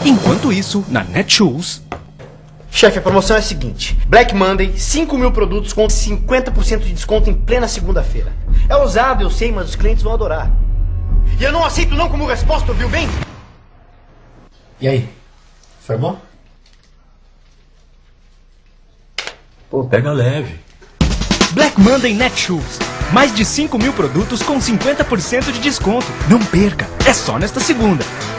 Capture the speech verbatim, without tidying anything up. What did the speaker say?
Enquanto isso, na Netshoes... Chefe, a promoção é a seguinte. Black Monday, cinco mil produtos com cinquenta por cento de desconto em plena segunda-feira. É ousado, eu sei, mas os clientes vão adorar. E eu não aceito não como resposta, ouviu bem? E aí? Foi bom? Pô, pega leve. Black Monday Netshoes. Mais de cinco mil produtos com cinquenta por cento de desconto. Não perca, é só nesta segunda.